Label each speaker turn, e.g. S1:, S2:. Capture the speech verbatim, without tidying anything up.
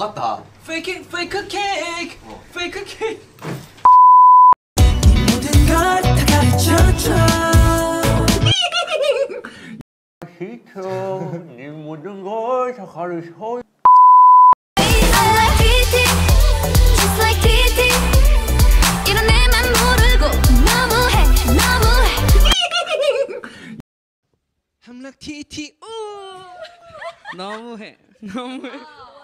S1: 같다.
S2: Fake it, fake a cake,
S1: 어.
S2: fake a cake.
S3: 모든 걸 다 가르쳐줘.
S2: 시켜, 네 모든 걸 다 가르쳐.
S3: 함락 티티 오
S2: 너무해, 너무해.